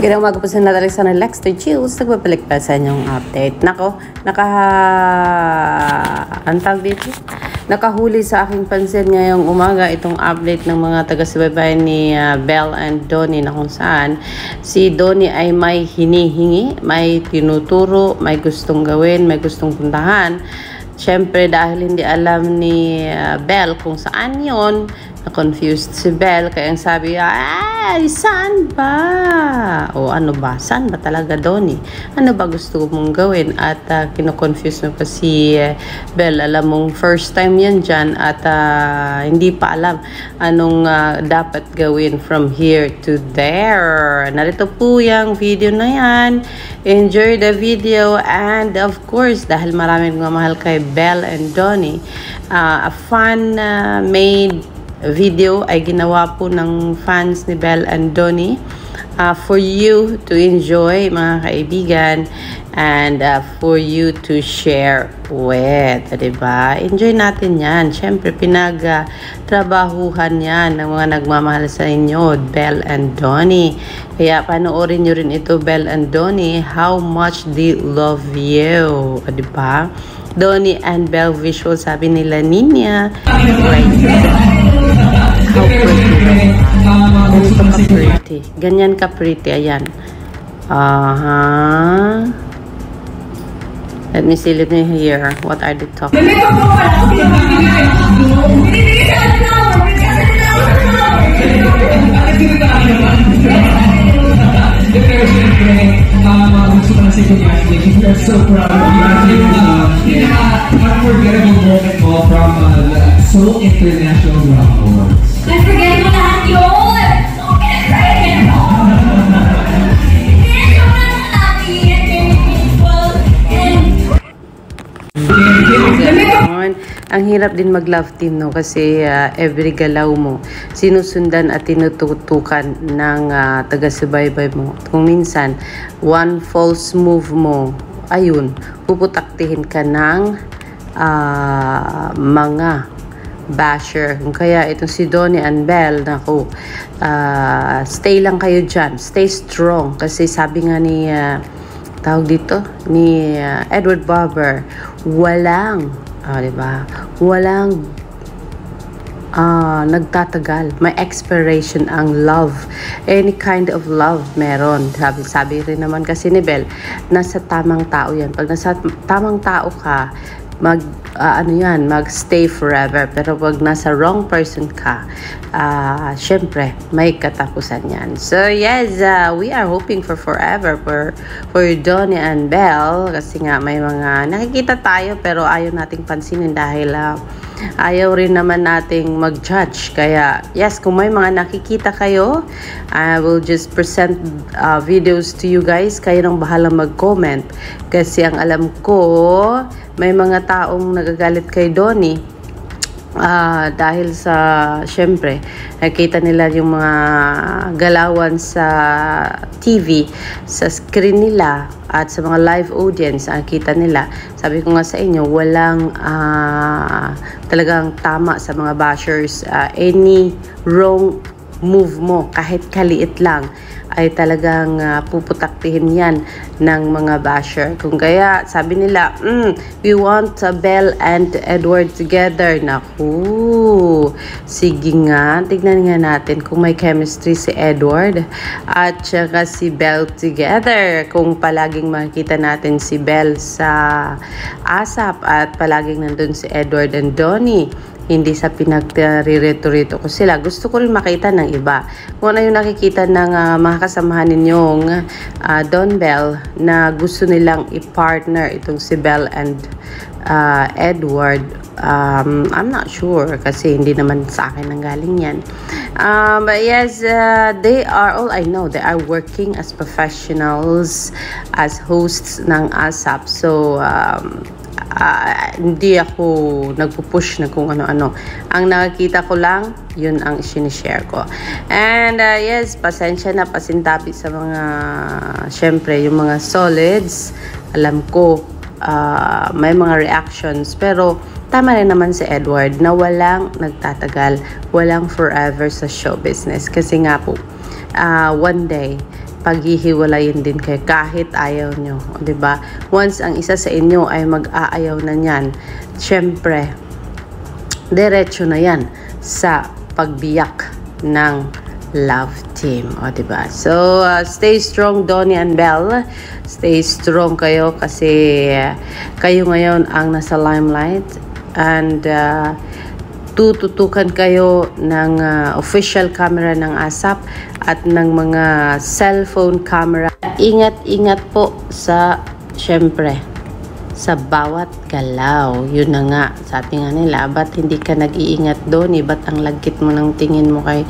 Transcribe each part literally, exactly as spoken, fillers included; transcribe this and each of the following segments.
Gano'ng umaga po sa natin Alexander Lexter Chills. Nagbabalik pa sa inyong update. Nako, naka... Ang tawag dito? Nakahuli sa aking pansin ngayong umaga itong update ng mga taga-subaybay ni uh, Belle and Donnie, na kung saan si Donnie ay may hinihingi, may tinuturo, may gustong gawin, may gustong puntahan. Siyempre dahil hindi alam ni uh, Belle kung saan yon, na-confused si Belle, kaya ang sabi, ay, saan ba? O ano ba? Saan ba talaga, Donnie? Ano ba gusto mong gawin? At uh, kino-confuse mo pa si uh, Belle. Alam mong first time yan dyan at uh, hindi pa alam anong uh, dapat gawin from here to there. Narito po yung video na yan. Enjoy the video, and of course, dahil maraming mamahal kay Belle and Donnie, uh, a fan uh, made video ay ginawa po ng fans ni Belle and Donnie uh, for you to enjoy, mga kaibigan, and uh, for you to share with, diba? Enjoy natin yan. Siyempre, pinag-trabahuhan uh, yan ng mga nagmamahal sa inyo, Belle and Donnie. Kaya panoorin nyo rin ito, Belle and Donnie, how much they love you, diba? Donnie and Belle visual, sabi nila, Ninya, right there. How pretty. Ganito ka pretty. Ganyan ka pretty. Ayan. Uh-huh. Let me see. Let me hear. What are they talking about? We are so proud of you. Unforgettable moment mo from uh, Seoul International Rock Awards. Unforgettable lahat yun! So unforgettable! Hindi ko na natin and people and... Ang hirap din mag-love team, no? Kasi uh, every galaw mo, sinusundan at tinututukan ng uh, taga-subaybay mo. Kung minsan, one false move mo, ayun, puputaktihin ka ng uh, mga basher. Kung kaya itong si Donnie and Belle, naku, uh, stay lang kayo dyan. Stay strong. Kasi sabi nga ni, uh, tawag dito, ni uh, Edward Barber, walang, uh, diba? Walang uh, nagtatagal. May expiration ang love. Any kind of love meron. Sabi, sabi rin naman kasi ni Belle, nasa tamang tao yan. Pag nasa tamang tao ka, mag uh, ano yan, mag-stay forever. Pero pag nasa wrong person ka, uh, syempre may katapusan yan. So yes, uh, we are hoping for forever for for Donnie and Belle, kasi nga may mga nakikita tayo pero ayaw nating pansinin dahil uh, ayaw rin naman nating mag-judge. Kaya yes, kung may mga nakikita kayo, I will just present uh, videos to you guys. Kayo nang bahala mag-comment, kasi ang alam ko may mga taong nagagalit kay Donnie uh, dahil sa, syempre, nakita nila yung mga galawan sa T V, sa screen nila at sa mga live audience, nakita nila. Sabi ko nga sa inyo, walang uh, talagang tama sa mga bashers. Uh, any wrong move mo, kahit kaliit lang, ay talagang uh, puputaktihin yan ng mga basher. Kung kaya, sabi nila, mm, we want uh, Belle and Edward together. Naku, sige nga, tignan nga natin kung may chemistry si Edward at saka si Belle together. Kung palaging makikita natin si Belle sa ASAP at palaging nandun si Edward and Donnie, hindi sa pinagririto-rito ko sila. Gusto ko rin makita ng iba. Kung ano yung nakikita ng uh, mga kasamahan ninyong uh, Don Belle na gusto nilang i-partner itong si Belle and uh, Edward. Um, I'm not sure kasi hindi naman sa akin nanggaling yan. Um, but yes, uh, they are, all I know, they are working as professionals, as hosts ng ASAP. So, um, Uh, hindi ako nagpupush na kung ano-ano. Ang nakikita ko lang, yun ang sinishare ko. And uh, yes, pasensya na, pasintabi sa mga, syempre, yung mga solids. Alam ko, uh, may mga reactions. Pero, tama rin naman si Edward na walang nagtatagal, walang forever sa show business. Kasi nga po, uh, one day, paghihiwalayin din kayo kahit ayaw nyo, 'di ba? Once ang isa sa inyo ay mag-aayaw na niyan, syempre diretso na 'yan sa pagbiyak ng love team, o 'di ba? So uh, stay strong, Donnie and Belle. Stay strong kayo kasi uh, kayo ngayon ang nasa limelight, and uh, tututukan kayo ng uh, official camera ng ASAP at ng mga cellphone camera. Ingat-ingat po sa, syempre, sa bawat galaw. Yun na nga, sabi nga nila, ba't hindi ka nag-iingat doon? Eh? Ba't ang lagkit mo ng tingin mo kay,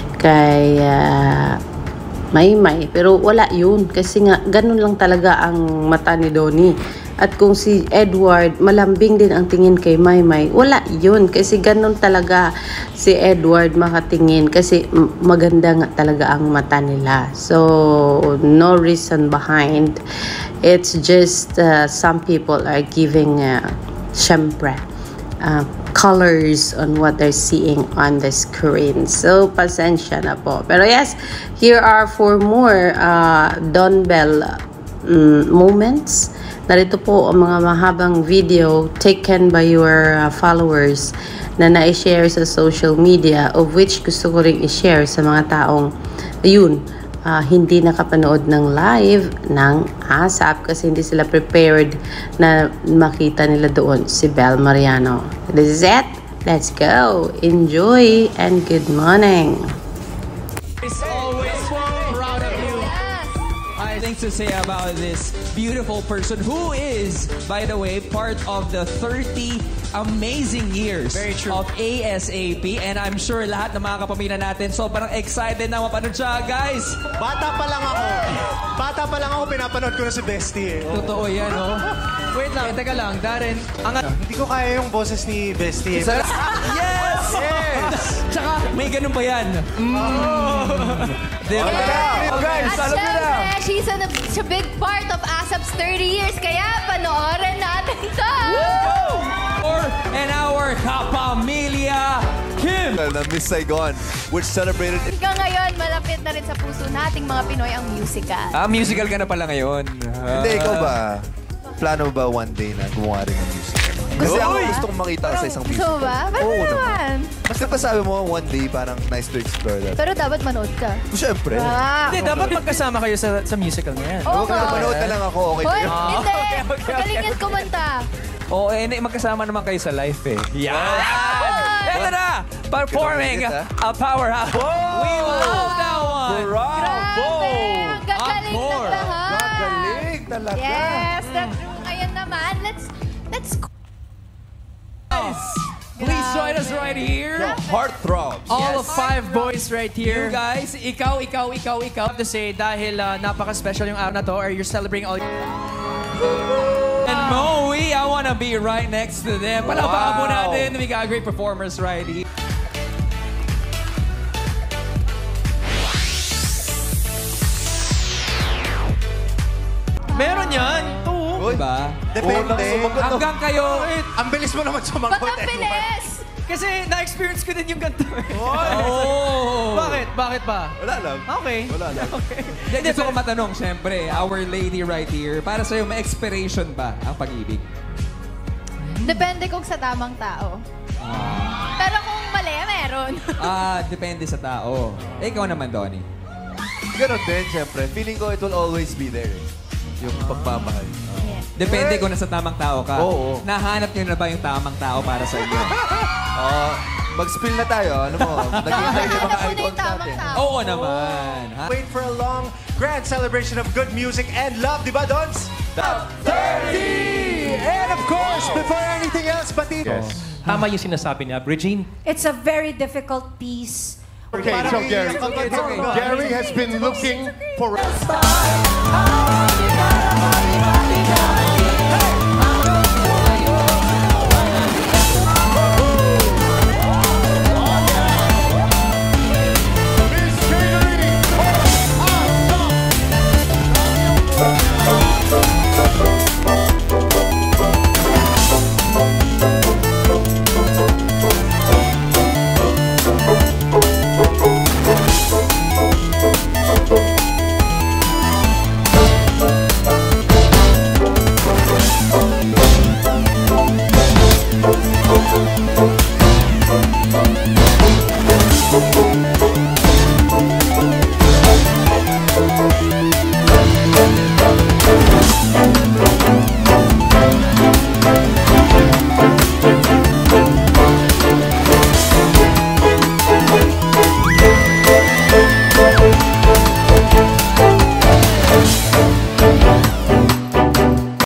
kay uh, Maymay? Pero wala yun, kasi nga, ganun lang talaga ang mata ni Donnie. At kung si Edward, malambing din ang tingin kay Maymay, wala yun. Kasi ganun talaga si Edward makatingin. Kasi maganda nga talaga ang mata nila. So, no reason behind. It's just uh, some people are giving, uh, syempre, uh, colors on what they're seeing on the screen. So, pasensya na po. Pero yes, here are four more uh, Don Bell um, moments. Narito po ang mga mahabang video taken by your uh, followers na na-share sa social media, of which gusto ko rin i-share sa mga taong yun, uh, hindi nakapanood ng live ng ASAP kasi hindi sila prepared na makita nila doon si Belle Mariano. This is it. Let's go. Enjoy and good morning. It's always proud of you. I think to say about this beautiful person who is, by the way, part of the thirty amazing years Very true. of ASAP. And I'm sure lahat ng mga kapamilya natin sobrang excited na mapanood siya, guys. Bata pa lang ako. Bata pa lang ako, pinapanood ko na si Bestie eh. Totoo yan, no? Wait lang, teka lang, Darren. Ang Hindi ko kaya yung boses ni Bestie eh. Sa- yes! Yes! Tsaka, may ganun ba yan? Mm. Diba? Guys, At syempre, she's a, a big part of ASAP's thirty years, kaya panoorin natin to! Or, and our kapamilya, Kim! na Miss Saigon, which celebrated Hanggang ngayon, malapit na rin sa puso nating mga Pinoy ang musical. Ah, musical ka na pala ngayon. Hindi, ikaw ba? Plano ba one day na gumawa rin ng musical? Kasi ako gusto kong makita ka sa isang Gusto musical. mo ba? Ba't Oo naman? Kasi pa sabi mo, one day, parang nice to explore that. Pero dapat manood ka. Siyempre. Ah! Hindi, dapat magkasama kayo sa sa musical na yan. Oo Huwag na nga. manood na lang ako, okay Hoy, kayo? hindi! Magaling yan kumanta. Oo, eh, eh, magkasama naman kayo sa life eh. Yan! Ito na! Performing Ganun ulit, a powerhouse. We love that one! Grabe! Ang gagaling Encore. ng lahat. Gagaling talaga. Yes, that's true. Ngayon naman, let's, let's Please join us right here. Heartthrobs. All of five boys right You here. guys, ikaw, ikaw, ikaw, ikaw. I have to say, dahil uh, napaka-special yung araw na to, or you're celebrating all... And Moe, I wanna be right next to them. Palapakan po natin. We got great performers right here. Meron yan! Two. Uy, Diba? Depende. Hanggang kayo... Ang bilis mo naman sumagot. Ba't ang bilis? Kasi na-experience ko din yung ganito. Oh! Bakit? Bakit ba? Wala lang. Okay. Wala lang. Hindi, gusto ko matanong, syempre, Our Lady right here, para sa'yo, may expiration ba ang pag-ibig? Depende kung sa tamang tao. Pero kung mali, meron. Ah, depende sa tao. Eh, ikaw naman, Donnie. Ganon din, siyempre. Feeling ko it will always be there. eh. Yung pagmamahal. Depende kung nasa tamang tao ka. Oo. Nahanap nyo na ba yung tamang tao para sa inyo? Oo. Mag-spill na tayo. Ano mo? Naghihintay yung mga Hanap mo na yung icons tamang natin. tao. Oo naman. Ha? Wait for a long, grand celebration of good music and love, di ba, Dons? Top thirty! And of course, before anything else, pati... Tama yung sinasabi niya, Regine. It's a very difficult piece. Okay, so Gary, okay, it's okay. Gary has been looking for...